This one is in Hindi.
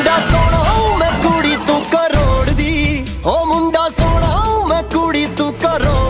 मुंडा सोना मैं कुड़ी तू करोड़ दी, ओ मुंडा सोना मैं कुड़ी तू करोड़